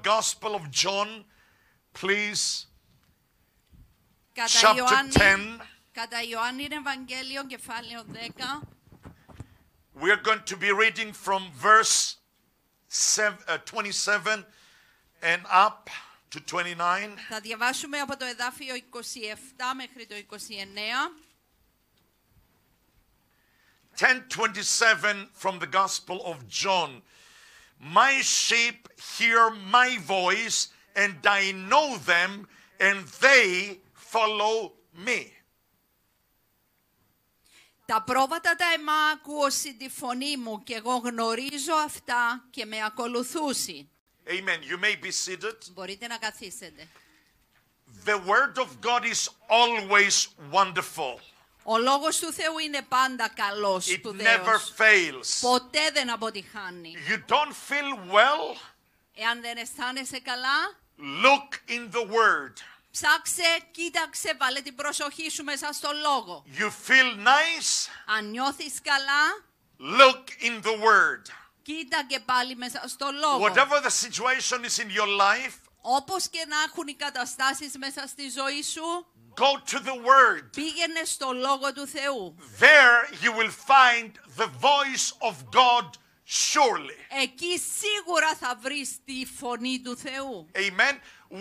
Gospel of John, please. Κατά Chapter 10. Κατά Ιωάννη Ευαγγέλιο, κεφάλαιο 10. We're going to be reading from verse 27 and up to 29. Θα διαβάσουμε από το εδάφιο 27 μέχρι το 29. 10:27 from the Gospel of John. My sheep hear my voice, and I know them, and they follow me. Τα πρόβατα τα εμά ακούωσι τη φωνή μου, και εγώ γνωρίζω αυτά και με ακολουθούσι. Amen. You may be seated. Μπορείτε να καθίσετε. The word of God is always wonderful. Ο λόγος του Θεού είναι πάντα καλός, It never σπουδαίος. fails. Ποτέ δεν αποτυχάνει. You don't feel well? Εάν δεν αισθάνεσαι καλά, Look in the word. ψάξε, κοίταξε, βάλε την προσοχή σου μέσα στο λόγο. You feel nice? Αν νιώθεις καλά, Look in the word. κοίτα και πάλι μέσα στο λόγο. Whatever the situation is in your life, Όπως και να έχουν οι καταστάσεις μέσα στη ζωή σου, go to the word. πήγαινε στο λόγο του Θεού. There you will find the voice of God surely. Εκεί σίγουρα θα βρεις τη φωνή του Θεού. Amen.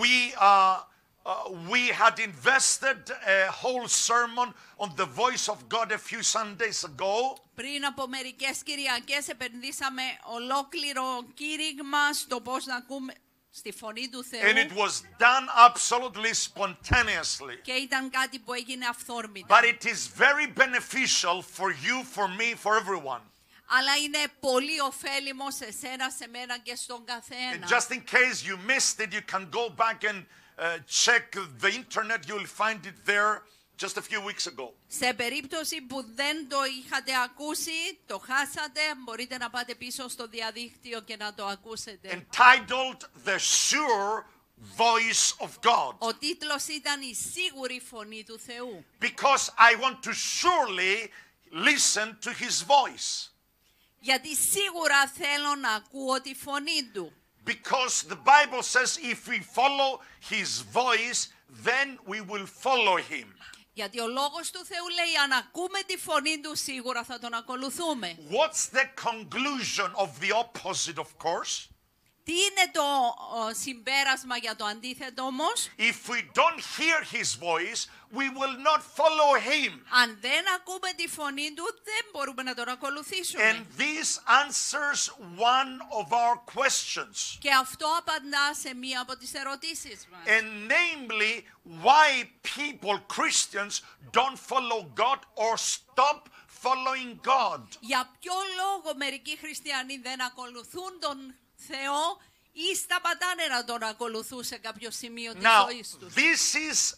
We had invested a whole sermon on the voice of God a few Sundays ago. Πριν από μερικές Κυριακές επενδύσαμε ολόκληρο κήρυγμα στο πώς να ακούμε στη φωνή του Θεού. And it was done absolutely spontaneously. Και ήταν κάτι που έγινε αυθόρμητα. But it is very beneficial for you, for me, for everyone. Αλλά είναι πολύ ωφέλιμο σε σένα, σε μένα και στον And καθένα. just in case you missed it, you can go back and check the internet. You will find it there just a few weeks ago. Σε περίπτωση που δεν το είχατε ακούσει, το χάσατε, μπορείτε να πάτε πίσω στο διαδίκτυο και να το ακούσετε. Entitled The Sure Voice of God. Ο τίτλος ήταν «Η σίγουρη φωνή του Θεού». Because I want to surely listen to His voice. Γιατί σίγουρα θέλω να ακούω τη φωνή του. Because the Bible says if we follow His voice, then we will follow Him. Γιατί ο λόγος του Θεού λέει αν ακούμε τη φωνή του σίγουρα θα τον ακολουθούμε. What's the conclusion of the opposite, of course? Τι είναι το συμπέρασμα για το αντίθετο όμως? If we don't hear His voice, we will not follow Him. Αν δεν ακούμε τη φωνή του, δεν μπορούμε να τον ακολουθήσουμε. And this answers one of our questions. Και αυτό απαντά σε μία από τις ερωτήσεις μας. And namely, why people, Christians, don't follow God or stop following God. Για ποιο λόγο μερικοί χριστιανοί δεν ακολουθούν τον Θεό ή σταματάνε να τον ακολουθούν σε κάποιο σημείο της Now, ζωής τους? this is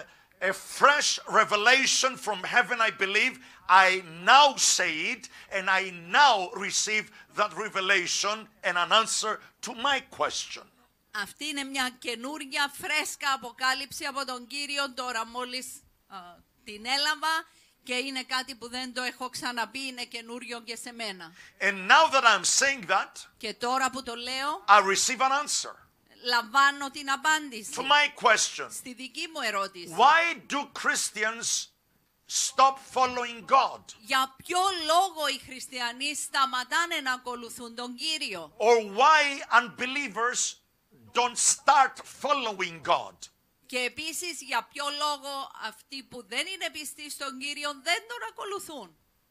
a fresh revelation from heaven, I believe. I now say it, and I now receive that revelation and an answer to my question. Αυτή είναι μια καινούρια φρέσκα αποκάλυψη από τον Κύριο, τώρα μόλις την έλαβα και είναι κάτι που δεν το έχω ξαναπεί, είναι καινούριο και σε μένα. And now that I'm saying that, Και τώρα που το λέω, I receive an answer λαμβάνω την απάντηση to my question. στη δική μου ερώτηση. Why do Christians stop following God? Για ποιο λόγο οι χριστιανοί σταματάνε να ακολουθούν τον Κύριο? Or why unbelievers don't start following God? Και επίσης για ποιο λόγο αυτοί που δεν είναι πιστοί στον Κύριο δεν τον ακολουθούν?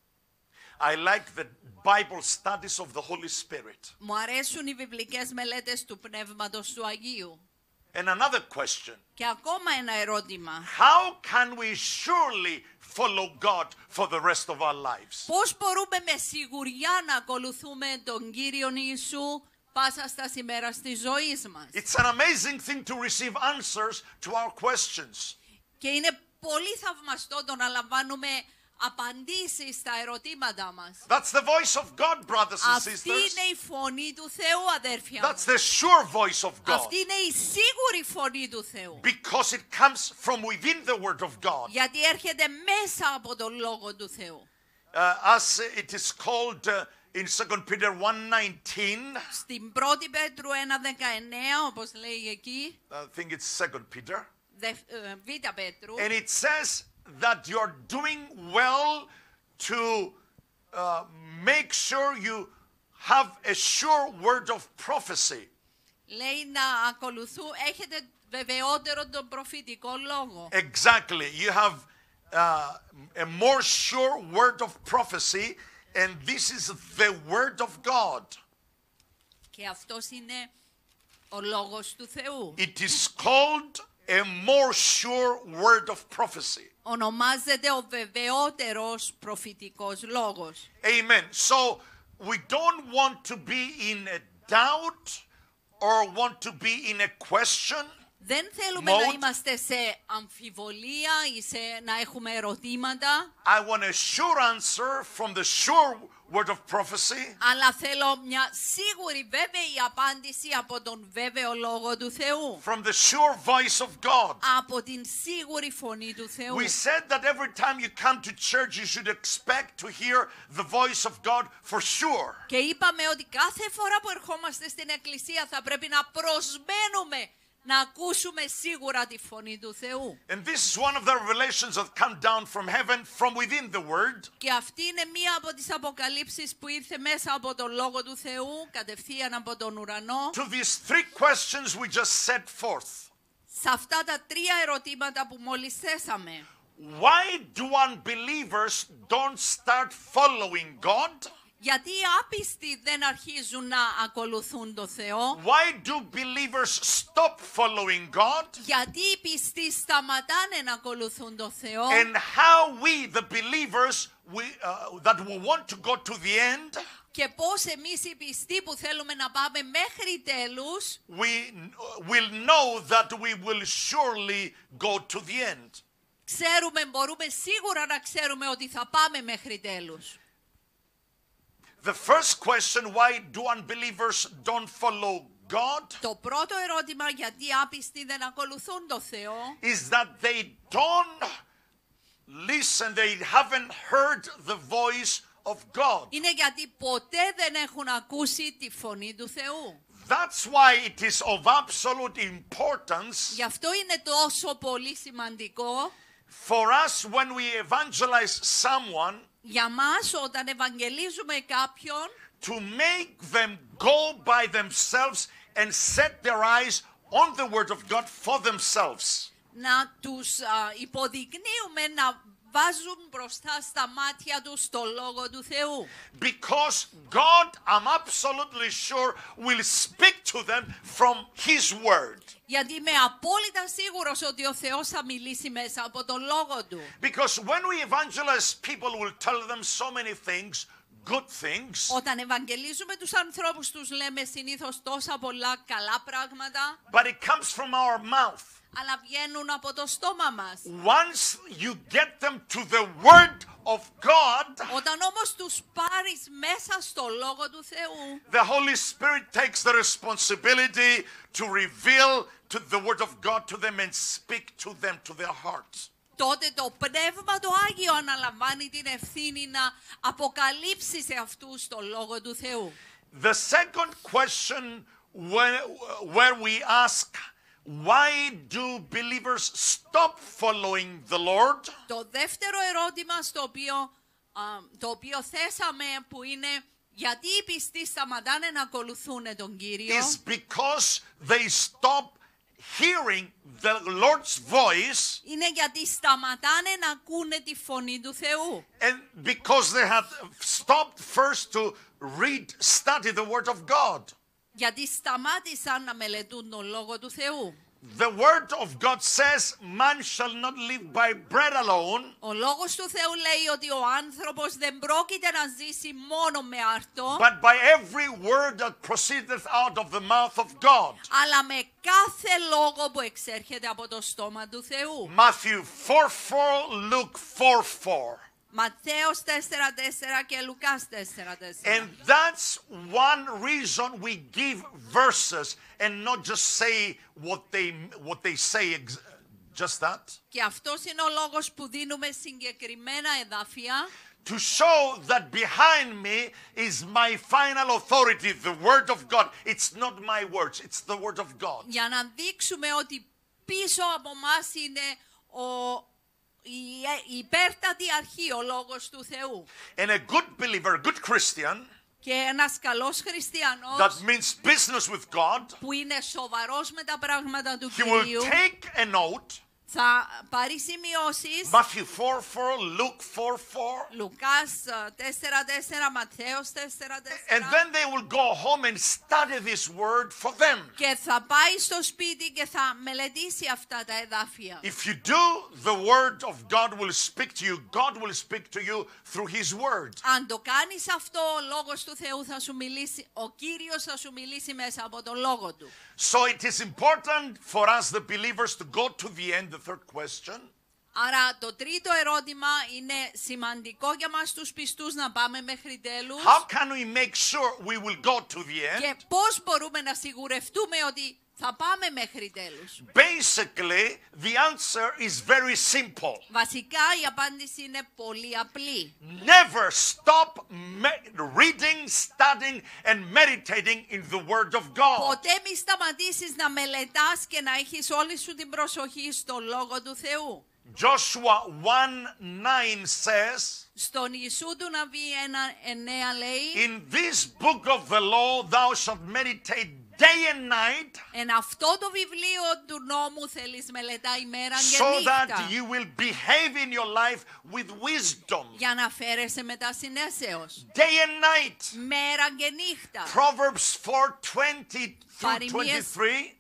I like the Bible studies of the Holy Spirit. Μου αρέσουν οι βιβλικές μελέτες του Πνεύματος του Αγίου. And another question. Και ακόμα ένα ερώτημα. How can we surely follow God for the rest of our lives? Πώς μπορούμε με σιγουριά να ακολουθούμε τον Κύριον Ιησού πάσα στα ημέρα της ζωής μας? It's an amazing thing to receive answers to our questions. Και είναι πολύ θαυμαστό το να λαμβάνουμε απαντήσεις στα ερωτήματά μας. That's the voice of God, brothers and Αυτή sisters. είναι η φωνή του Θεού, αδέρφια μου. That's the sure voice of God. Αυτή είναι η σίγουρη φωνή του Θεού. Because it comes from within the Word of God. Γιατί έρχεται μέσα από τον Λόγο του Θεού. As it is called in 2 Peter 1:19. Στην 1η Πέτρου 1:19, όπως λέει εκεί, I think it's 2 Peter. Β' Πέτρου, And it says that you're doing well to make sure you have a sure word of prophecy. λέει να έχετε βεβαιότερο τον προφητικό λόγο. Exactly. You have a more sure word of prophecy, and this is the word of God. Και αυτός είναι ο λόγος του Θεού. It is called a more sure word of prophecy. Ονομάζεται ο βεβαιότερος προφητικός λόγος. Amen. So we don't want to be in a doubt or want to be in a question. Δεν θέλουμε να είμαστε σε αμφιβολία ή να έχουμε ερωτήματα. I want a sure answer from the sure word of prophecy. Αλλά θέλω μια σίγουρη βέβαιη απάντηση από τον βέβαιο λόγο του Θεού. From the sure voice of God. Από την σίγουρη φωνή του Θεού. We said that every time you come to church you should expect to hear the voice of God for sure. Και είπαμε ότι κάθε φορά που ερχόμαστε στην εκκλησία θα πρέπει να προσμένουμε να ακούσουμε σίγουρα τη φωνή του Θεού. And this is one of the revelations that come down from heaven from within the word. Και αυτή είναι μία από τις αποκαλύψεις που ήρθε μέσα από τον Λόγο του Θεού, κατευθείαν από τον ουρανό. To these three questions we just set forth. Σε αυτά τα τρία ερωτήματα που μόλις θέσαμε. Why do unbelievers don't start following God? Γιατί οι άπιστοι δεν αρχίζουν να ακολουθούν το Θεό? Why do believers stop following God? Γιατί οι πιστοί σταματάνε να ακολουθούν το Θεό? And how we, the believers, that we want to go to the end, και πώς εμείς οι πιστοί που θέλουμε να πάμε μέχρι τέλους, we will know that we will surely go to the end. μπορούμε σίγουρα να ξέρουμε ότι θα πάμε μέχρι τέλους. The first question, why do unbelievers don't follow God? Το πρώτο ερώτημα, γιατί άπιστοι δεν ακολουθούν το Θεό, is that they don't listen, they haven't heard the voice of God. είναι γιατί ποτέ δεν έχουν ακούσει τη φωνή του Θεού. That's why it is of absolute importance Γι' αυτό είναι τόσο πολύ σημαντικό for us when we evangelize someone για μας όταν ευαγγελίζουμε κάποιον to make them go by themselves and set their eyes on the word of God for themselves. να τους υποδεικνύουμε να βάζουν μπροστά στα μάτια τους το Λόγο του Θεού. Because God, I'm absolutely sure, will speak to them from His word. Γιατί είμαι απόλυτα σίγουρος ότι ο Θεός θα μιλήσει μέσα από τον Λόγο Του. Because when we evangelize, people will tell them so many things, good things. Όταν ευαγγελίζουμε τους ανθρώπους τους λέμε συνήθως τόσα πολλά καλά πράγματα, But it comes from our mouth. αλλά βγαίνουν από το στόμα μας. Once you get them to the word of God, Όταν όμως τους πάρεις μέσα στο Λόγο του Θεού, the Holy Spirit takes the responsibility to reveal to the word of God to them and speak to them to their hearts. τότε το Πνεύμα το Άγιο αναλαμβάνει την ευθύνη να αποκαλύψει σε αυτούς το Λόγο του Θεού. The second question where we ask, why do believers stop following the Lord? Το δεύτερο ερώτημα το οποίο θέσαμε, που είναι γιατί οι πιστοί σταματάνε να ακολουθούν τον Κύριο, Is because they stop hearing the Lord's voice, είναι γιατί σταματάνε να ακούνε τη φωνή του Θεού. and because they have stopped first to study the word of God. Γιατί σταμάτησαν να μελετούν τον Λόγο του Θεού. The word of God says, man shall not live by bread alone, Ο Λόγος του Θεού λέει ότι ο άνθρωπος δεν πρόκειται να ζήσει μόνο με άρτο, but by every word that proceedeth out of the mouth of God. αλλά με κάθε λόγο που εξέρχεται από το στόμα του Θεού. Matthew 4:4, Luke 4:4. Ματθαίος 4:4 και Λουκάς 4:4. And that's one reason we give verses and not just say what they say, just that. Και αυτός είναι ο λόγος που δίνουμε συγκεκριμένα εδάφια, to show that behind me is my final authority, the word of God. It's not my words, it's the word of God. Για να δείξουμε ότι πίσω από μας είναι η υπέρτατη αρχή, ο Λόγος του Θεού. And a good believer, a good Christian, Και ένας καλός χριστιανός that means business with God, που είναι σοβαρός με τα πράγματα του he will Κυρίου take a note. θα πάρει σημειώσεις. Matthew 4:4, Luke 4:4. Λουκάς 4:4, Ματθαίος 4:4. And then they will go home and study this word for them. Και θα πάει στο σπίτι και θα μελετήσει αυτά τα εδάφια. If you do, the word of God will speak to you. God will speak to you through his word. Αν το κάνεις αυτό, ο Λόγος του Θεού θα σου μιλήσει, ο Κύριος θα σου μιλήσει μέσα από τον Λόγο του. So it is important for us, the believers, to go to the end. The third question. Άρα το τρίτο ερώτημα είναι σημαντικό για μας τους πιστούς να πάμε μέχρι τέλους. How can we make sure we will go to the end? Και πώς μπορούμε να σιγουρευτούμε ότι θα πάμε μέχρι τέλους. Basically, the answer is very simple. Βασικά η απάντηση είναι πολύ απλή. Never stop reading, studying, and meditating in the Word of God. Ποτέ μη σταματήσεις να μελετάς και να έχεις όλη σου την προσοχή στο Λόγο του Θεού. Joshua 1:9 says, Στον Ιησού του Ναβί 1:9 λέει, in this book of the law thou shalt meditate day and night, εν αυτό το βιβλίο του νόμου θέλεις μελετά ημέρα και so νύχτα, that you will behave in your life with wisdom. για να φέρεσαι μετά συνέσεως. Day and night. Μέρα και νύχτα. Proverbs 4:20 through Παροιμίες 23.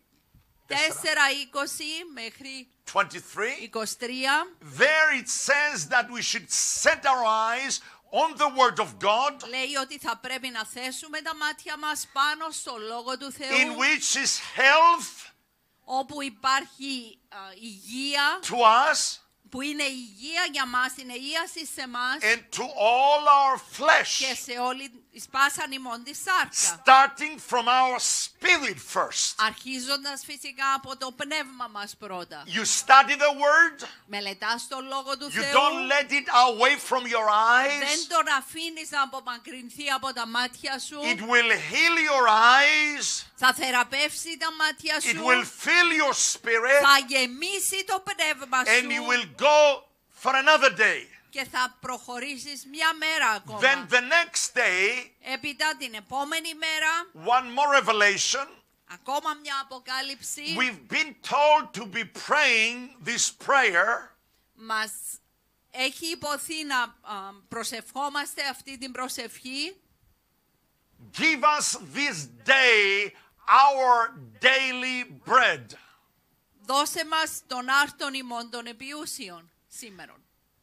4:20 μέχρι 23. 23. There it says that we should set our eyes on the Word of God, Λέει ότι θα πρέπει να θέσουμε τα μάτια μας πάνω στο Λόγο του Θεού, in which is health όπου υπάρχει υγεία, to us που είναι υγεία για μας, είναι ίαση σε μας and to all our και flesh, σε όλη τη σπάσαν ημών τη σάρκα. starting from our spirit first. Αρχίζοντας φυσικά από το πνεύμα μας πρώτα. You study the Word, Μελετάς το Λόγο του you Θεού, don't let it away from your eyes. δεν τον αφήνεις να απομακρυνθεί από τα μάτια σου, It will heal your eyes, θα θεραπεύσει τα μάτια it σου, will fill your spirit, θα γεμίσει το πνεύμα and you σου will go for another day. και θα προχωρήσεις μια μέρα ακόμα. Then the next day, Έπειτα την επόμενη μέρα, one more revelation. ακόμα μια αποκάλυψη. We've been told to be praying this prayer. Μας έχει υποθεί να προσευχόμαστε αυτή την προσευχή. Give us this day our daily bread. Δώσε μας τον άρτον ημών των επιούσιων σήμερον.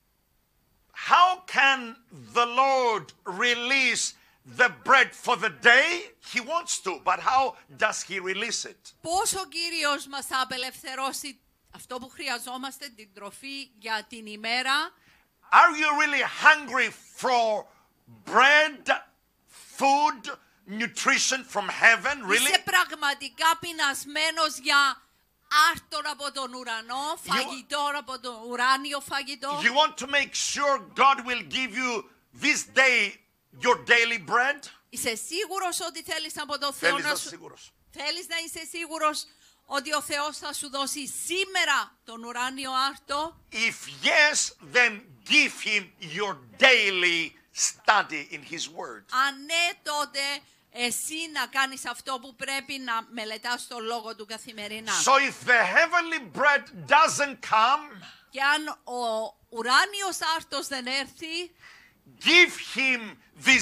How can the Lord release the bread for the day? He wants to, but how does he release it? Πώς ο Κύριος μας θα απελευθερώσει αυτό που χρειαζόμαστε, την τροφή για την ημέρα? Are you really hungry for bread, food, nutrition from heaven? Είσαι Really? πραγματικά πεινασμένος για άρτον από τον ουρανό, φαγητό από τον ουράνιο φαγητό? You want to make sure God will give you this day your daily bread? Είσαι σίγουρος ότι θέλεις από τον Θεό Θέλεις να να είσαι σου... σίγουρος. Θέλεις να είσαι σίγουρος ότι ο Θεός θα σου δώσει σήμερα τον ουράνιο άρτο? If yes, then give him your daily study in his word. Αν ναι, τότε εσύ να κάνεις αυτό που πρέπει να μελετάς το Λόγο του καθημερινά. So if the heavenly bread doesn't come, Και αν ο ουράνιος άρτος δεν έρθει, give him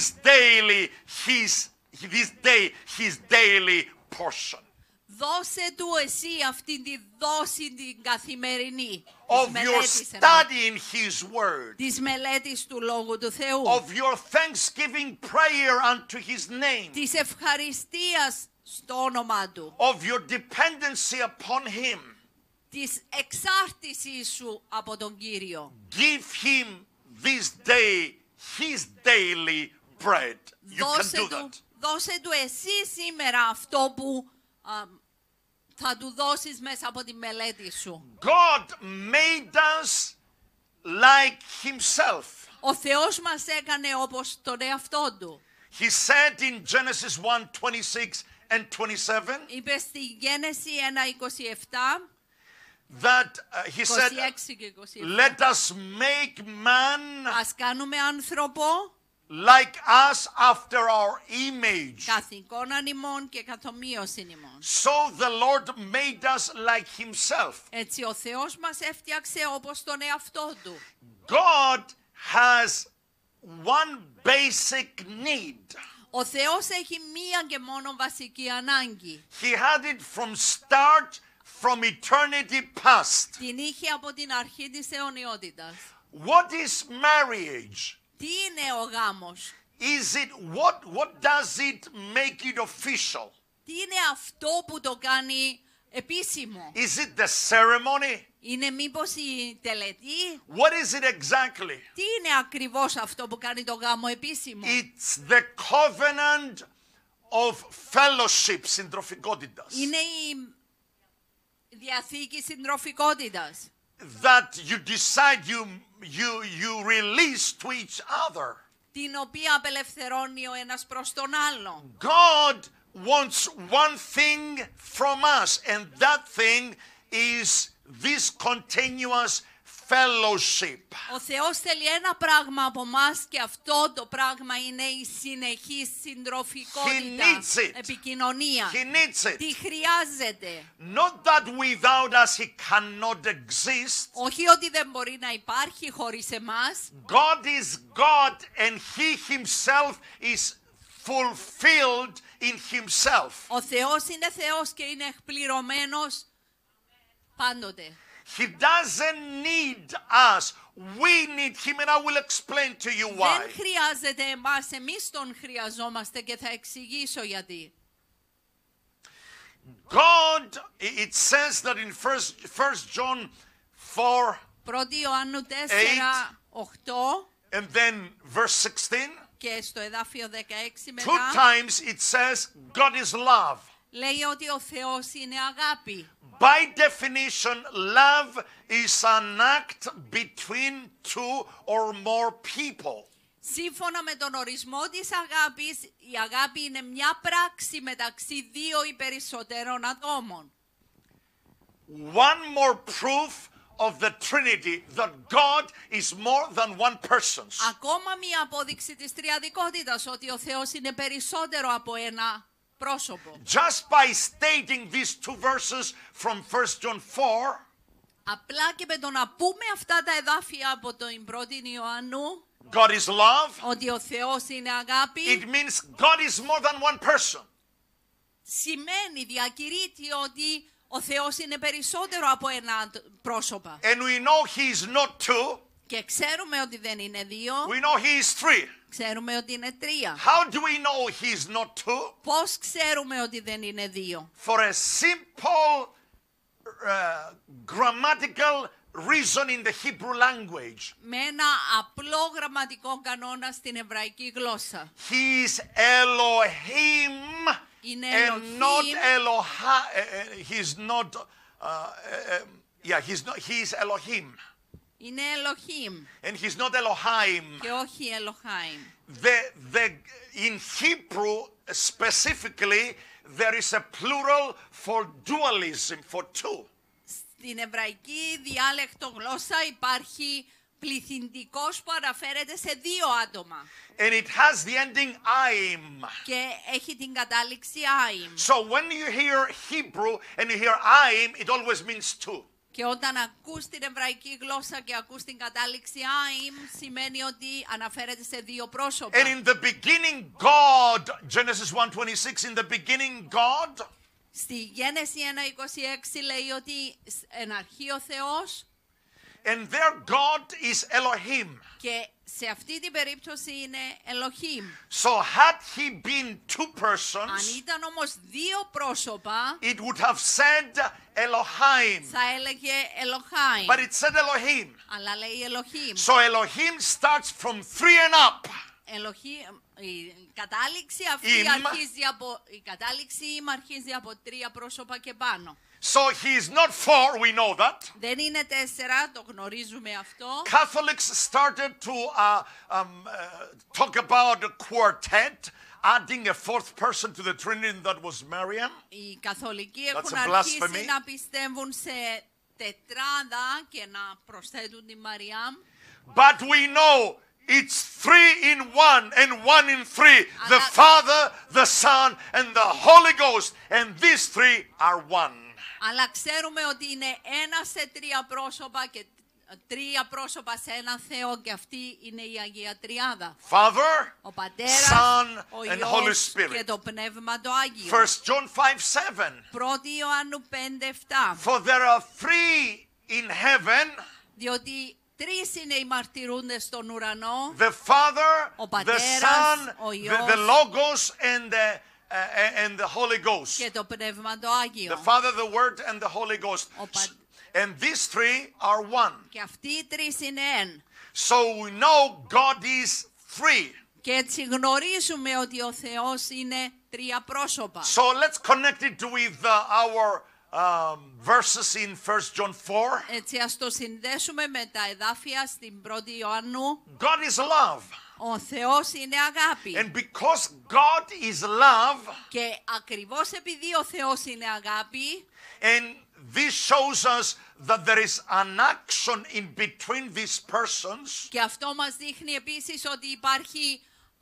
his daily portion δώσε του εσύ αυτή τη δόση την καθημερινή of your study in his word, της μελέτης του Λόγου του Θεού, of your thanksgiving prayer unto his name, της ευχαριστίας στο όνομα του, of your dependency upon him. της εξάρτησής σου από τον Κύριο. Give him this day his daily bread. You can do that. Δώσε του εσύ σήμερα αυτό που θα του δώσεις μέσα από τη μελέτη σου. God made us like himself. Ο Θεός μας έκανε όπως τον εαυτό του. He said in Genesis 1:26 and 27 Είπε στη Γένεση 1:27, that he said, 26 και 27, let us make man ας κάνουμε άνθρωπο like us after our image. καθ' εικόναν ημών και καθ' ομοίωσιν ημών. So the Lord made us like himself. Έτσι ο Θεός μας έφτιαξε όπως τον εαυτό του. God has one basic need. Ο Θεός έχει μία και μόνο βασική ανάγκη. He had it from start, from eternity past. Την είχε από την αρχή της αιωνιότητας. What is marriage? Τι είναι ο γάμος? Is it what does it make it official? Τι είναι αυτό που το κάνει επίσημο? Is it the ceremony? Είναι μήπως η τελετή? What is it exactly? Τι είναι ακριβώς αυτό που κάνει το γάμο επίσημο? It's the covenant of fellowship, συντροφικότητας. Είναι η διαθήκη συντροφικότητας. That you decide you release to each other. Την οποία απελευθερώνει ο ένας προς τον άλλον. God wants one thing from us, and that thing is this continuous fellowship. Ο Θεός θέλει ένα πράγμα από μας και αυτό το πράγμα είναι η συνεχής συντροφικότητα, He needs it. επικοινωνία. He needs it. Τι χρειάζεται? Not that without us he cannot exist. Όχι ότι δεν μπορεί να υπάρχει χωρίς εμάς. God is God and he himself is fulfilled in himself. Ο Θεός είναι Θεός και είναι εκπληρωμένος πάντοτε. He doesn't need us. We need him, and I will explain to you Δεν why. χρειάζεται εμάς, εμείς τον χρειαζόμαστε και θα εξηγήσω γιατί. God, it says that in 1 John 4 1 Ιωάννου 4, 8 and then verse 16, και στο εδάφιο 16 two μετά times it says God is love. λέει ότι ο Θεός είναι αγάπη. By definition, love is an act between two or more people. Σύμφωνα με τον ορισμό της αγάπης, η αγάπη είναι μια πράξη μεταξύ δύο ή περισσότερων ατόμων. One more proof of the Trinity that God is more than one person. Ακόμα μια απόδειξη της τριαδικότητας, ότι ο Θεός είναι περισσότερο από ένα πρόσωπο. Just by stating these two verses from 1 John 4, Απλά και με το να πούμε αυτά τα εδάφια από τον 1η Ιωάννου, God is love, ότι ο Θεός είναι αγάπη, it means God is more than one person. σημαίνει, διακηρύττει ότι ο Θεός είναι περισσότερο από ένα πρόσωπο. And we know he is not two, Και ξέρουμε ότι δεν είναι δύο, we know he is three. ξέρουμε ότι είναι τρία. How do we know he is not two? Πώς ξέρουμε ότι δεν είναι δύο? For a simple grammatical reason in the Hebrew language. Με ένα απλό γραμματικό κανόνα στην εβραϊκή γλώσσα. He is Elohim Είναι and not Elohim. he's not he is Elohim Είναι Elohim and he's not Elohim. και όχι Elohim. In Hebrew specifically there is a plural for dualism, for two. Στην εβραϊκή διάλεκτο γλώσσα υπάρχει πληθυντικός που αναφέρεται σε δύο άτομα. And it has the ending aim. Και έχει την κατάληξη αΐμ. So when you hear Hebrew and you hear aim, it always means two. Και όταν ακούς την εβραϊκή γλώσσα και ακούς την κατάληξη αΐμ, σημαίνει ότι αναφέρεται σε δύο πρόσωπα. And in the beginning God, Genesis 1:26, in the beginning God, Στη Γένεση 1:26 λέει ότι εν αρχή ο Θεός, and there God is Elohim. και σε αυτή την περίπτωση είναι Elohim. So had he been two Αν persons, ήταν όμως δύο πρόσωπα, it would have said Elohim, θα έλεγε Elohim. but it said Elohim. Αλλά λέει Elohim. So Elohim starts from 3 and up. Elohim, η κατάληξη αυτή Im. αρχίζει από τρία πρόσωπα και πάνω. So he is not 4, we know that. Δεν είναι 4, το γνωρίζουμε αυτό. Catholics started to talk about a quartet, adding a 4th person to the Trinity, that was Mariam. Οι καθολικοί That's έχουν a αρχίσει blasphemy. να πιστεύουν σε τετράδα και να προσθέτουν τη Μαριάμ. But we know it's 3 in 1 and 1 in 3. The Father, the Son, and the Holy Ghost. And these 3 are one. Αλλά ξέρουμε ότι είναι 1 σε 3 πρόσωπα και 3 πρόσωπα σε ένα Θεό, και αυτή είναι η Αγία Τριάδα. Father, Ο Πατέρας, Son, ο and Holy Υιός Spirit. και το Πνεύμα το Άγιο. 1 John 5:7. 1 Ιωάννου 5:7. For there are 3 in heaven, Διότι 3 είναι οι μαρτυρούντες στον ουρανό, the Father, Ο the Πατέρας, Son, ο the Υιός Logos, and the Holy Ghost. και το Πνεύμα το Άγιο. The Father, the Word, and the Holy Ghost. And these 3 are one. Και αυτοί οι 3 είναι εν. So we know God is 3. Και έτσι γνωρίζουμε ότι ο Θεός είναι 3 πρόσωπα. So let's connect it with our verses in 1 John 4. Έτσι ας το συνδέσουμε με τα εδάφια στην 1η Ιωάννου. God is love. Ο Θεός είναι αγάπη. And because God is love, Και ακριβώς επειδή ο Θεός είναι αγάπη, and this shows us that there is an action in between these persons, και αυτό μας δείχνει επίσης ότι υπάρχει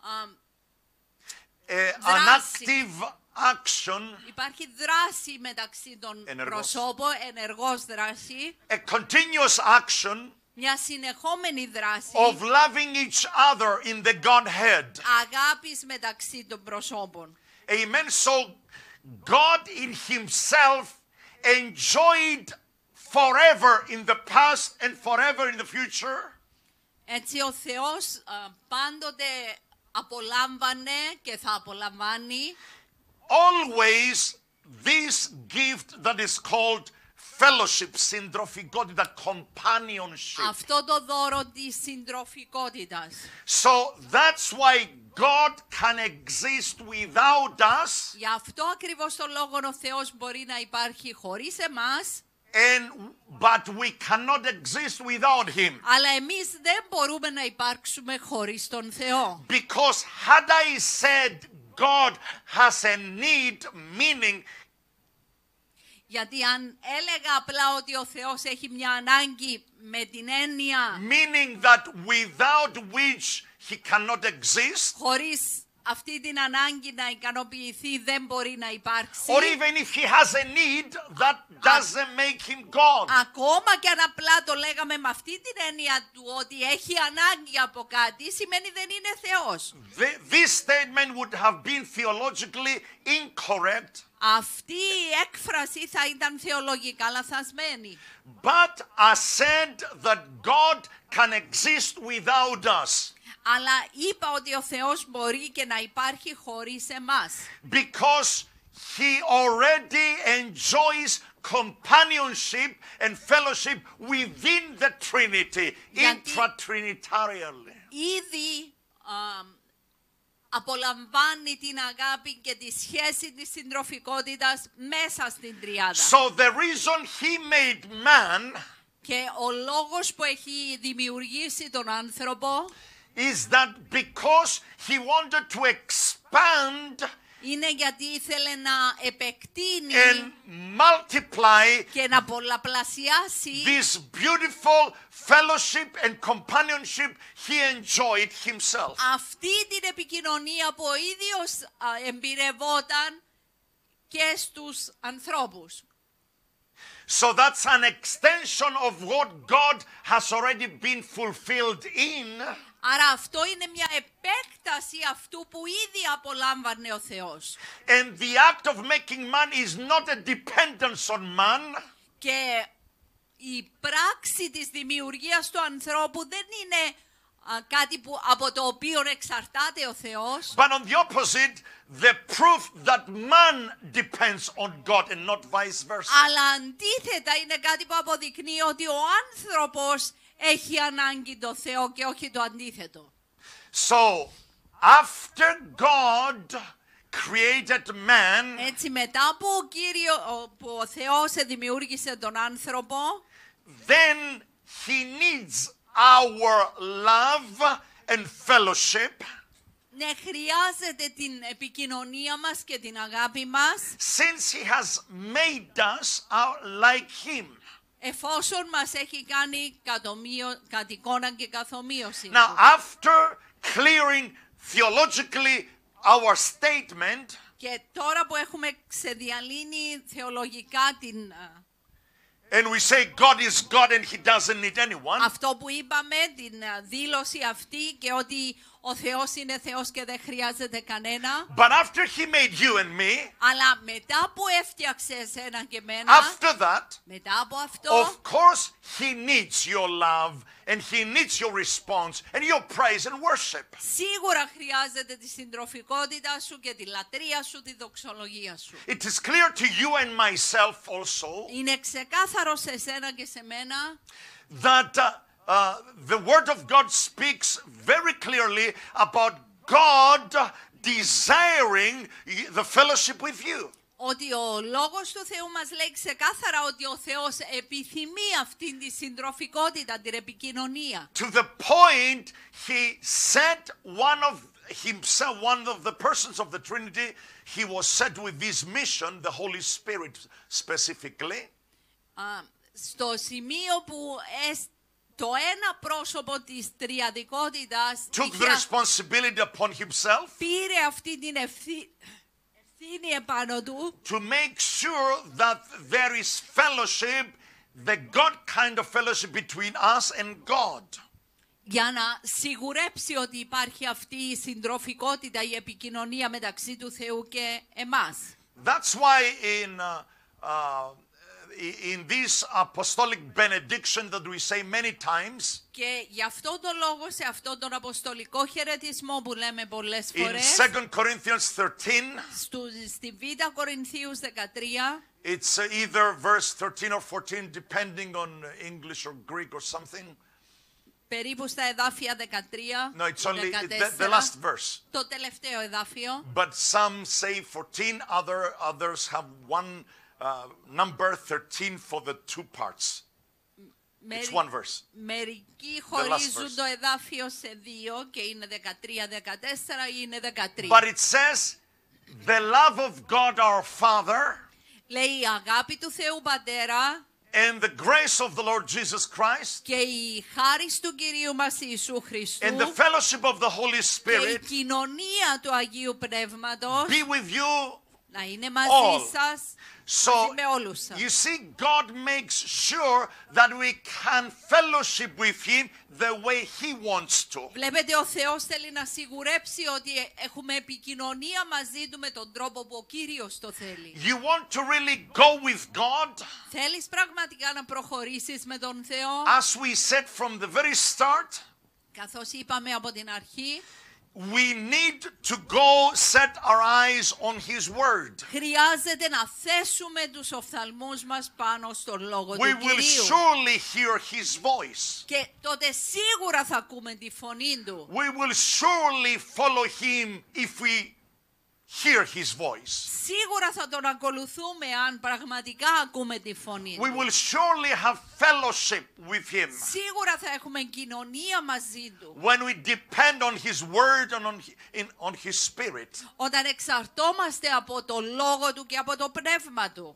an δράση. active action, Υπάρχει δράση μεταξύ των Ενεργός. προσώπων, ενεργός δράση, a continuous action μια συνεχόμενη δράση of loving each other in the Godhead. αγάπης μεταξύ των προσώπων. Amen. So God in himself enjoyed forever in the past and forever in the future Έτσι ο Θεός πάντοτε απολάμβανε και θα απολαμβάνει always this gift that is called fellowship, συντροφικότητα, companionship. αυτό το δώρο της συντροφικότητας. So that's why God can exist without us, Γι' αυτό ακριβώς το λόγο ο Θεός μπορεί να υπάρχει χωρίς εμάς, but we cannot exist without him. αλλά εμείς δεν μπορούμε να υπάρξουμε χωρίς τον Θεό. Because had I said God has a need, meaning Γιατί αν έλεγα απλά ότι ο Θεός έχει μια ανάγκη με την έννοια meaning that without which he cannot exist, χωρίς αυτή την ανάγκη να ικανοποιηθεί δεν μπορεί να υπάρξει, or even if he has a need, that doesn't make him God. ακόμα και αν απλά το λέγαμε με αυτή την έννοια του ότι έχει ανάγκη από κάτι, σημαίνει δεν είναι Θεός. This statement would have been theologically incorrect, Αυτή η έκφραση θα ήταν θεολογικά λαθασμένη. but I said that God can exist without us Αλλά είπα ότι ο Θεός μπορεί και να υπάρχει χωρίς εμάς. because he already enjoys companionship and fellowship within the Trinity, Γιατί- intra-trinitarially. Ήδη απολαμβάνει την αγάπη και τη σχέση της συντροφικότητας μέσα στην τριάδα. So the reason he made man Και ο λόγος που έχει δημιουργήσει τον άνθρωπο is that because he wanted to expand είναι γιατί ήθελε να επεκτείνει and multiply και να πολλαπλασιάσει this beautiful fellowship and companionship he enjoyed himself. αυτή την επικοινωνία που ο ίδιος εμπειρευόταν και στους ανθρώπους. So that's an extension of what God has already been fulfilled in, Άρα αυτό είναι μια επέκταση αυτού που ήδη απολάμβανε ο Θεός. and the act of making man is not a dependence on man, Και η πράξη της δημιουργίας του ανθρώπου δεν είναι κάτι που, από το οποίο εξαρτάται ο Θεός, but on the opposite, the proof that man depends on God and not vice versa. αλλά αντίθετα είναι κάτι που αποδεικνύει ότι ο άνθρωπος έχει ανάγκη το Θεό και όχι το αντίθετο. So, after God created man, Έτσι μετά που ο Θεός δημιούργησε τον άνθρωπο, then he needs our love and fellowship, ναι, χρειάζεται την επικοινωνία μας και την αγάπη μας, since he has made us like him. εφόσον μας έχει κάνει κατ' εικόνα και καθομοίωση. Now, after clearing theologically our statement, Και τώρα που έχουμε ξεδιαλύνει θεολογικά and we say God is God and he doesn't need anyone, αυτό που είπαμε, την δήλωση αυτή και ότι ο Θεός είναι Θεός και δεν χρειάζεται κανένα, but after he made you and me, αλλά μετά που έφτιαξε εσένα και εμένα, after that, μετά από αυτό, of course, he needs your love and he needs your response and your praise and worship. σίγουρα χρειάζεται τη συντροφικότητα σου και τη λατρεία σου, τη δοξολογία σου. It is clear to you and myself also Είναι ξεκάθαρο σε εσένα και σε μένα that the Word of God speaks very clearly about God desiring the fellowship with you. ότι ο Λόγος του Θεού μας λέει ξεκάθαρα ότι ο Θεός επιθυμεί αυτήν τη συντροφικότητα, την επικοινωνία. To the point he sent one of the persons of the Trinity, he was sent with this mission, the Holy Spirit specifically, Στο σημείο που το ένα πρόσωπο της τριαδικότητας took the responsibility upon himself πήρε αυτή την ευθύνη επάνω του to make sure that there is fellowship, the God kind of fellowship between us and God. για να σιγουρέψει ότι υπάρχει αυτή η συντροφικότητα, η επικοινωνία μεταξύ του Θεού και εμάς. That's why in this apostolic benediction that we say many times, Και γι' αυτόν τον λόγο, σε αυτόν τον αποστολικό χαιρετισμό που λέμε πολλές in φορές, 2 Corinthians 13, στη Β' Κορινθίους 13, it's either verse 13 or 14, depending on English or Greek or something. περίπου στα εδάφια 13, No, it's only 14, the last verse. το τελευταίο εδάφιο. But some say 14, others have one number 13 for the two parts. It's one verse. Μερικοί verse. χωρίζουν το εδάφιο σε δύο και είναι 13-14 ή είναι 13. But it says, the love of God our Father Λέει η αγάπη του Θεού Πατέρα and the grace of the Lord Jesus Christ και η χάρις του Κυρίου μας Ιησού Χριστού and the fellowship of the Holy και η Spirit κοινωνία του Αγίου Πνεύματος be with you. να είναι μαζί all. σας, So, μαζί με όλους σας. you see, God makes sure that we can fellowship with Him the way He wants to. Βλέπετε, ο Θεός θέλει να σιγουρέψει ότι έχουμε επικοινωνία μαζί Του με τον τρόπο που ο Κύριος το θέλει. You want to really go with God? Θέλεις πραγματικά να προχωρήσεις με τον Θεό, As we said from the very start, καθώς είπαμε από την αρχή, we need to go set our eyes on His Word. χρειάζεται να θέσουμε τους οφθαλμούς μας πάνω στον Λόγο We του will Κυρίου. surely hear His voice. Και τότε σίγουρα θα ακούμε τη φωνή Του. We will surely follow Him if we hear His voice. Σίγουρα θα τον ακολουθούμε αν πραγματικά ακούμε τη φωνή We Του. will surely have fellowship with Him Σίγουρα θα έχουμε κοινωνία μαζί Του. when we depend on His Word and on His Spirit. Όταν εξαρτώμαστε από το Λόγο Του και από το Πνεύμα Του.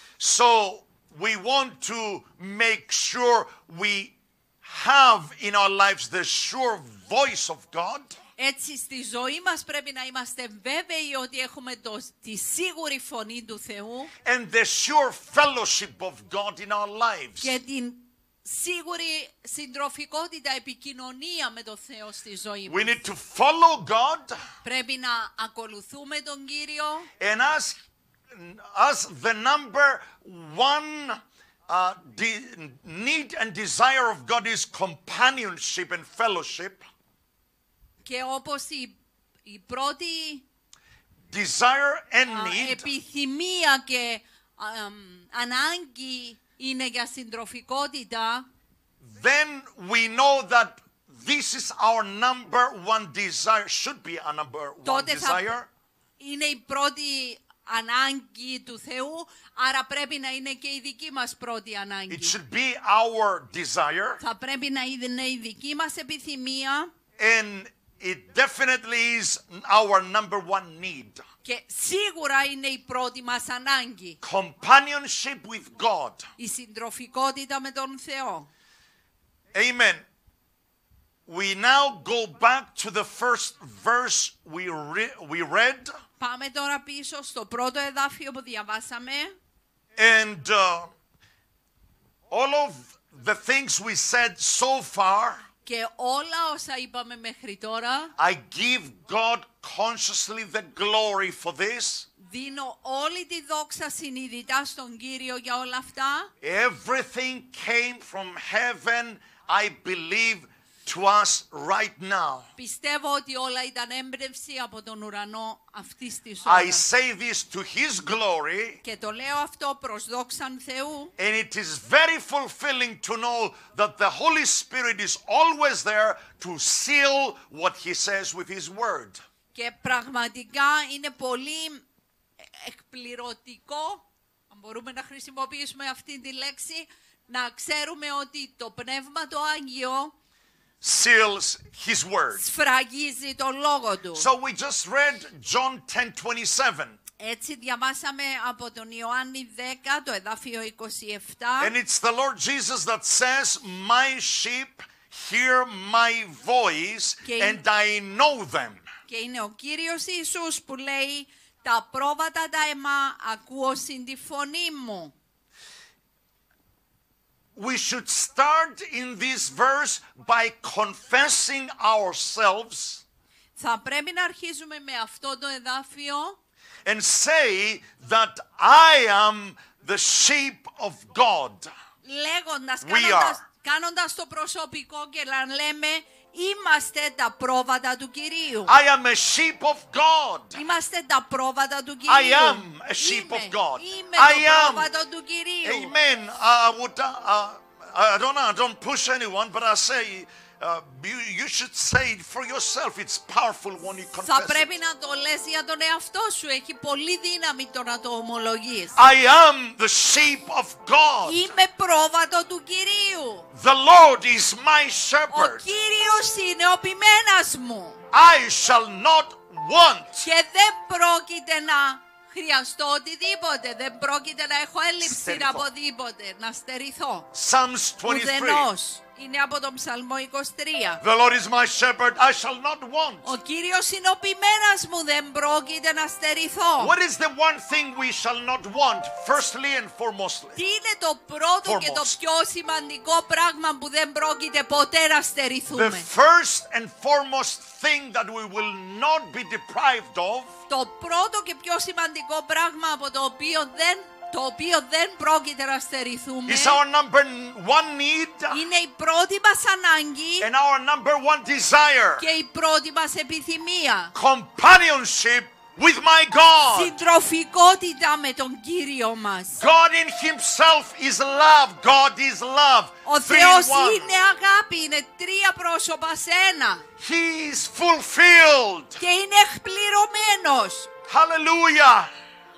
So we want to make sure we have in our lives the sure voice of God. Έτσι στη ζωή μας πρέπει να είμαστε βέβαιοι ότι έχουμε τη σίγουρη φωνή του Θεού And the sure fellowship of God in our lives. και την σίγουρη συντροφικότητα, επικοινωνία με τον Θεό στη ζωή We μας. need to follow God, Πρέπει να ακολουθούμε τον Κύριο and as the number one need and desire of God is companionship and fellowship. και όπως η πρώτη Desire and need. επιθυμία και ανάγκη είναι για συντροφικότητα, Then we know that this is our number one desire, should be our number one Τότε θα- desire. είναι η πρώτη ανάγκη του Θεού, άρα πρέπει να είναι και η δική μας πρώτη It ανάγκη. should be our desire, Θα πρέπει να είναι η δική μας επιθυμία and it definitely is our number one need. και σίγουρα είναι η πρώτη μας ανάγκη. Companionship with God. Η συντροφικότητα με τον Θεό. Amen. We now go back to the first verse we read. Πάμε τώρα πίσω στο πρώτο εδάφιο που διαβάσαμε. And all of the things we said so far, Και όλα όσα είπαμε μέχρι τώρα, I give God consciously the glory for this. δίνω όλη τη δόξα συνειδητά στον Κύριο για όλα αυτά. Everything came from heaven, I believe, to us right now. Πιστεύω ότι όλα ήταν έμπνευση από τον ουρανό αυτής της I ώρας. say this to His glory, Και το λέω αυτό προς δόξαν Θεού. and it is very fulfilling to know that the Holy Spirit is always there to seal what He says with His word. Και πραγματικά είναι πολύ εκπληρωτικό, αν μπορούμε να χρησιμοποιήσουμε αυτή τη λέξη, να ξέρουμε ότι το Πνεύμα το Άγιο Seals His word. σφραγίζει τον Λόγο Του. So we just read John 10:27. Έτσι διαβάσαμε από τον Ιωάννη 10, το εδάφιο 27. And it's the Lord Jesus that says, my sheep hear my voice and I know them. Και είναι ο Κύριος Ιησούς που λέει «Τα πρόβατα τα αιμά ακούω συν τη φωνή μου». We should start in this verse by confessing ourselves Θα πρέπει να αρχίζουμε με αυτό το εδάφιο and say that I am the sheep of God. λέγοντας, We κάνοντας το προσωπικό και να λέμε είμαστε τα πρόβατα του Κυρίου. I am a sheep of God. Είμαστε τα πρόβατα του Κυρίου. I am a sheep of God. Είμαι I το am. πρόβατο του Κυρίου. Amen. I don't push anyone, but I say you should say it for yourself. It's powerful when you Θα confess it. πρέπει να το λες για τον εαυτό σου. Έχει πολύ δύναμη το να το ομολογείς. I am the sheep of God. Είμαι πρόβατο του Κυρίου. The Lord is my Ο shepherd. Κύριος είναι ο ποιμένας μου. I shall not want. Και δεν πρόκειται να χρειαστώ οτιδήποτε. Δεν πρόκειται να έχω έλλειψη Στερηθώ. από τίποτε. Να στερηθώ. Psalms 23. Ουδενός. Είναι από τον Ψαλμό 23. The Lord is my shepherd. I shall not want. Ο Κύριος είναι ο ποιμένας μου. Δεν πρόκειται να στερηθώ. What is the one thing we shall not want, firstly and foremostly? Τι είναι το πρώτο και το Foremost. πιο σημαντικό πράγμα που δεν πρόκειται ποτέ να The στερηθούμε? first and foremost thing that we will not be deprived of Το πρώτο και πιο σημαντικό πράγμα από το οποίο δεν πρόκειται να στερηθούμε is our number one need είναι η πρώτη μας ανάγκη and our number one desire. και η πρώτη μας επιθυμία. Companionship with my God. Συντροφικότητα με τον Κύριο μας. God in Himself is love. God is love. Ο Three in Θεός one. είναι αγάπη, είναι τρία πρόσωπα σε ένα He is fulfilled. και είναι εκπληρωμένος. Hallelujah.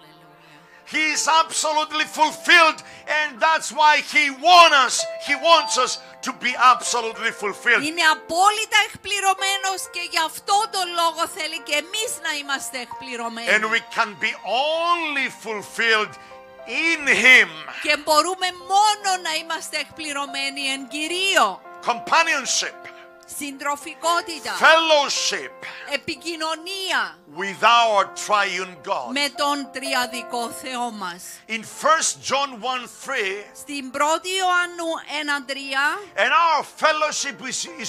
He is absolutely fulfilled, and that's why He wants us to be absolutely fulfilled. Είναι απόλυτα εκπληρωμένος και γι' αυτό το λόγο θέλει και εμείς να είμαστε εκπληρωμένοι. And we can be only fulfilled in Him. Και μπορούμε μόνο να είμαστε εκπληρωμένοι εν Κυρίω. Companionship, Συντροφικότητα, fellowship επικοινωνία with our triune God. με τον τριαδικό Θεό μας. In 1 John 1:3, Στην 1η Ιωάννου 1:3 and our fellowship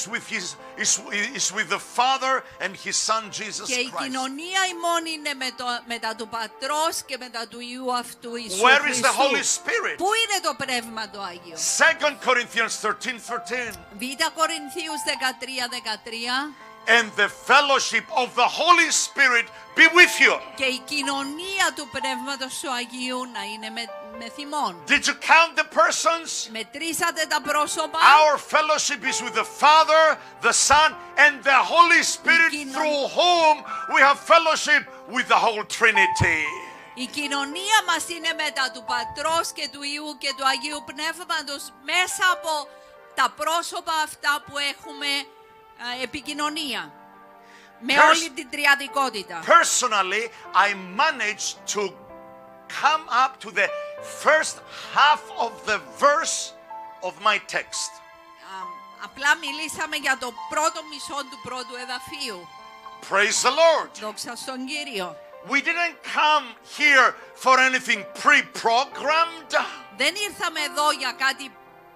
is with the Father and His Son Jesus και η Christ. κοινωνία ημών είναι μετά του Πατρός και μετά του Υιού αυτού Ιησού Where is the Holy Χριστού. Spirit? Πού είναι το Πνεύμα το Άγιο? 2 Corinthians 13:13. Β' Κορινθίους 13:13 And the fellowship of the Holy Spirit be with you. και η κοινωνία του Πνεύματος του Αγίου να είναι με θυμών. Did you count the persons? Μετρήσατε τα πρόσωπα. Our fellowship is with the Father, the Son, and the Holy Spirit, through whom we have fellowship with the whole Trinity. Η κοινωνία μας είναι μετά του Πατρός και του Υιού και του Αγίου Πνεύματος μέσα από τα πρόσωπα αυτά που έχουμε επικοινωνία. Με όλη την τριαδικότητα. Personally, I managed to come up to the first half of the verse of my text. Απλά μιλήσαμε για το πρώτο μισό του πρώτου εδαφίου. Praise the Lord. Δόξα στον Κύριο. We didn't come here for anything pre-programmed. Δεν ήρθαμε εδώ για κάτι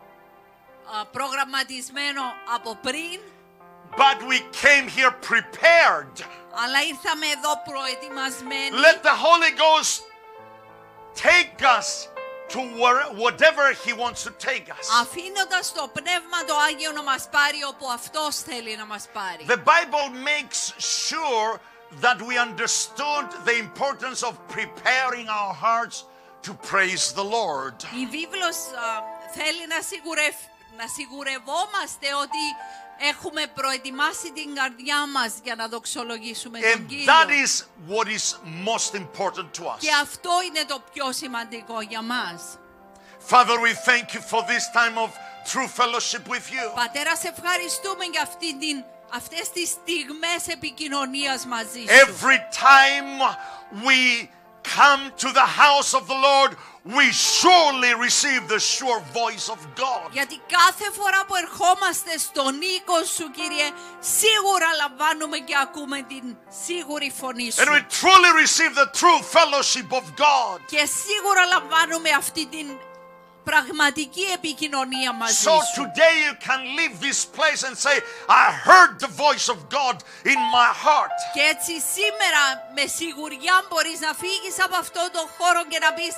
προγραμματισμένο από πριν. But we came here prepared. Αλλά ήρθαμε εδώ προετοιμασμένοι. Let the Holy Ghost take us to whatever He wants to take us. Αφήνοντας το Πνεύμα το Άγιο να μας πάρει όπου Αυτός θέλει να μας πάρει. The Bible makes sure that we understood the importance of preparing our hearts to praise the Lord. Η βίβλος θέλει να σιγουρευόμαστε ότι έχουμε προετοιμάσει την καρδιά μας για να δοξολογήσουμε τον And Κύριο. that is what is most important to us. Και αυτό είναι το πιο σημαντικό για μας. Father, we thank you for this time of true fellowship with you. Πατέρα, σε ευχαριστούμε για αυτές τις στιγμές επικοινωνίας μαζί σου. Every time we come to the house of the Lord, we surely receive the sure voice of God. Γιατί κάθε φορά που ερχόμαστε στον οίκο σου, Κύριε, σίγουρα λαμβάνουμε και ακούμε την σίγουρη φωνή σου. And we truly receive the true fellowship of God. Και σίγουρα λαμβάνουμε αυτή την πραγματική επικοινωνία μαζί So σου. today you can leave this place and say, I heard the voice of God in my heart. Και έτσι σήμερα με σιγουριά μπορείς να φύγεις από αυτόν τον χώρο και να πεις,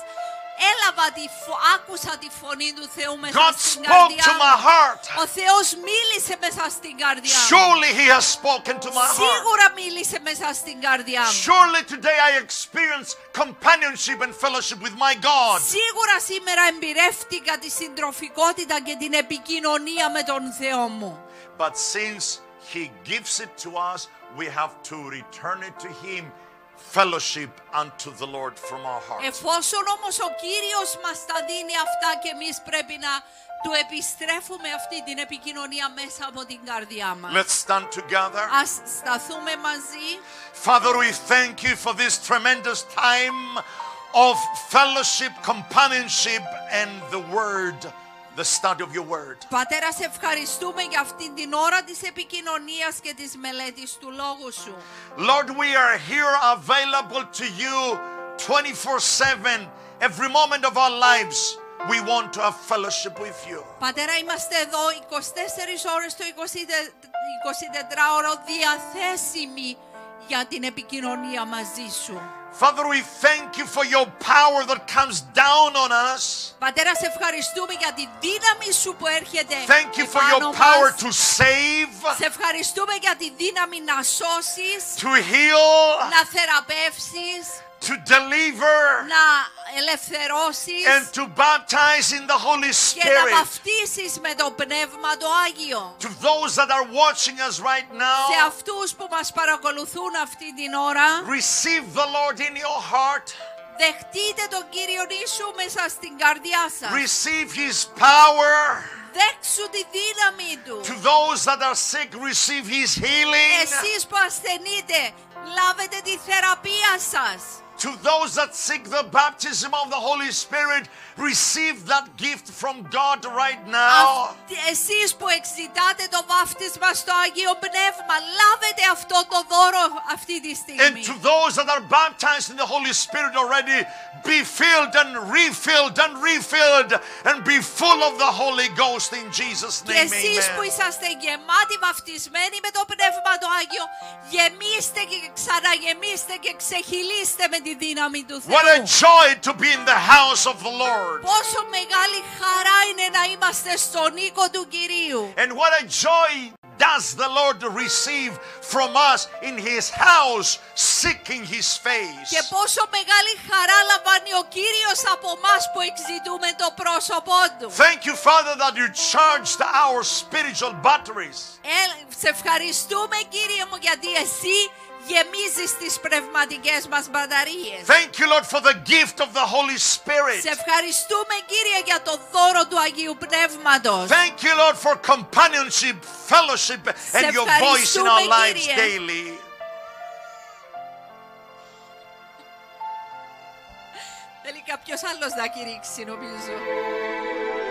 άκουσα τη φωνή του Θεού μέσα God στην spoke καρδιά to my μου. heart. Ο Θεός μίλησε μέσα στην καρδιά μου. Surely He has spoken to my heart. Σίγουρα μίλησε μέσα στην καρδιά μου. Surely today I experience companionship and fellowship with my God. Σίγουρα σήμερα εμπειρεύτηκα τη συντροφικότητα και την επικοινωνία με τον Θεό μου. But since He gives it to us, we have to return it to Him. Fellowship unto the Lord from our hearts. Εφόσον όμως ο Κύριος μας τα δίνει αυτά και εμείς πρέπει να του επιστρέφουμε αυτή την επικοινωνία μέσα από την καρδιά μας. Let's stand together. Ας σταθούμε μαζί. Father, we thank you for this tremendous time of fellowship, companionship, and the word, the study of your word. Πατέρα, σε ευχαριστούμε για αυτή την ώρα της επικοινωνίας και της μελέτης του Λόγου σου. Lord, we are here available to you 24/7. Every moment of our lives, we want to have fellowship with you. Πατέρα, είμαστε εδώ 24 ώρες το 24ωρο διαθέσιμοι για την επικοινωνία μαζί σου. Father, we thank you for your power that comes down on us. Πατέρα, σε ευχαριστούμε για τη δύναμη σου που έρχεται Thank you for your επάνω power μας. to save, Σε ευχαριστούμε για τη δύναμη να σώσεις, to heal, να θεραπεύσεις, to deliver, να ελευθερώσεις and to baptize in the Holy και να Spirit. βαφτίσεις με το Πνεύμα το Άγιο. To those that are watching us right Σε now, αυτούς που μας παρακολουθούν αυτή την ώρα, receive the Lord in your heart. δεχτείτε τον Κύριο Ιησού μέσα στην καρδιά σας. Receive His power. Δέξου τη δύναμη Του. To those that are sick, receive His healing. Εσείς που ασθενείτε, λάβετε τη θεραπεία σας. To those that seek the baptism of the Holy Spirit, receive that gift from God right now. Εσείς που εξητάτε το βάφτισμα στο Άγιο Πνεύμα, λάβετε αυτό το δώρο αυτή τη And στιγμή. to those that are baptized in the Holy Spirit already, be filled and refilled and refilled and be full of the Holy Ghost in Jesus' Και name. εσείς που Amen. είσαστε γεμάτοι βαφτισμένοι με το Πνεύμα το Άγιο, γεμίστε και ξαναγεμίστε και ξεχυλίστε με τη δύναμη του Θεού. What a joy to be in the house of the Lord. Πόσο μεγάλη χαρά είναι να είμαστε στον οίκο του Κυρίου. And what a joy does the Lord receive from us in His house, seeking His face. Και πόσο μεγάλη χαρά λαμβάνει ο Κύριος από μας που εξητούμε το πρόσωπό Του. Thank you, Father, that you charged our spiritual batteries. Σε ευχαριστούμε, Κύριε μου, γιατί Εσύ γεμίζεις τις πνευματικές μας μπαταρίες. Thank you, Lord, for the gift of the Holy Spirit. Σε ευχαριστούμε, Κύριε, για το δώρο του Αγίου Πνεύματος. Thank you, Lord, for companionship, fellowship, and your voice in our lives Κύριε. daily. Θέλει κάποιος άλλος να κηρύξει, νομίζω.